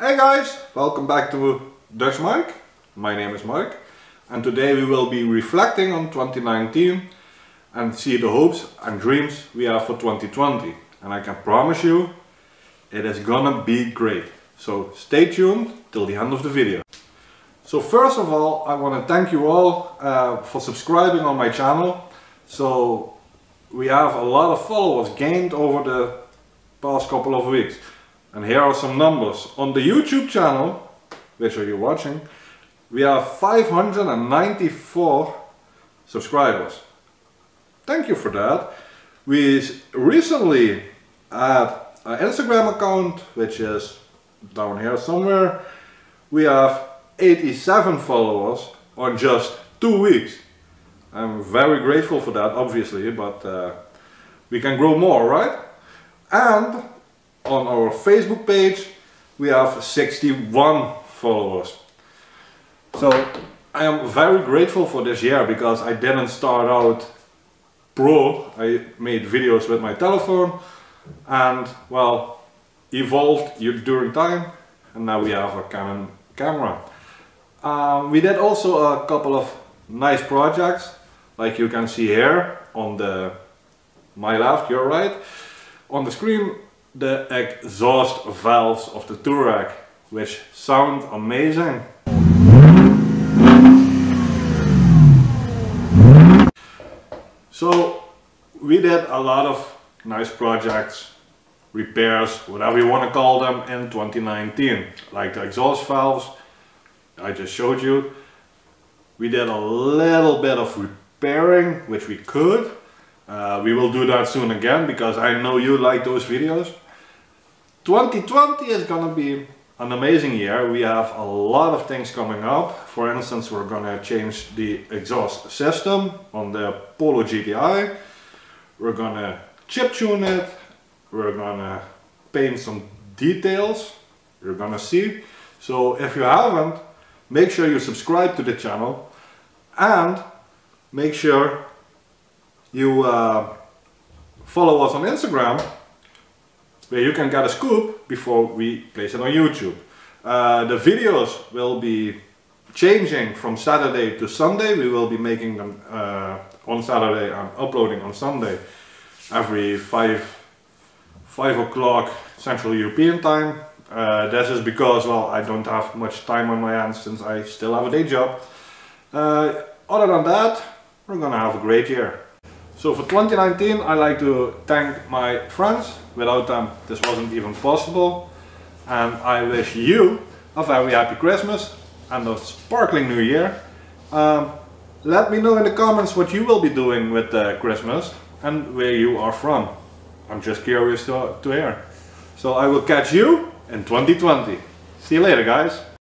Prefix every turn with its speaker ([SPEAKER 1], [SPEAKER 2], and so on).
[SPEAKER 1] Hey guys, welcome back to Dutch Mike. My name is Mike and today we will be reflecting on 2019 and see the hopes and dreams we have for 2020. And I can promise you, it is gonna be great. So stay tuned till the end of the video. So first of all, I want to thank you all for subscribing on my channel. So we have a lot of followers gained over the past couple of weeks. And here are some numbers. On the YouTube channel, which are you watching, we have 594 subscribers. Thank you for that. We recently had an Instagram account, which is down here somewhere. We have 87 followers on just 2 weeks. I'm very grateful for that, obviously, but we can grow more, right? And on our Facebook page we have 61 followers. So I am very grateful for this year because I didn't start out pro. I made videos with my telephone and, well, evolved during time, and now we have a Canon camera. We did also a couple of nice projects, like you can see here on my left, your right. On the screen, the exhaust valves of the Touareg, which sound amazing. So we did a lot of nice projects, repairs, whatever you want to call them, in 2019, like the exhaust valves I just showed you. We did a little bit of repairing, which we could. We will do that soon again because I know you like those videos. 2020 is gonna be an amazing year. We have a lot of things coming up. For instance, we're gonna change the exhaust system on the Polo GTI. We're gonna chip tune it. We're gonna paint some details. You're gonna see. So if you haven't, make sure you subscribe to the channel and make sure you follow us on Instagram, where you can get a scoop before we place it on YouTube. The videos will be changing from Saturday to Sunday. We will be making them on Saturday and uploading on Sunday every 5 o'clock Central European time. This is because, well, I don't have much time on my hands since I still have a day job. Other than that, we're gonna have a great year. So for 2019, I like to thank my friends. Without them, this wasn't even possible. And I wish you a very happy Christmas and a sparkling new year. Let me know in the comments what you will be doing with Christmas and where you are from. I'm just curious to hear. So I will catch you in 2020. See you later, guys.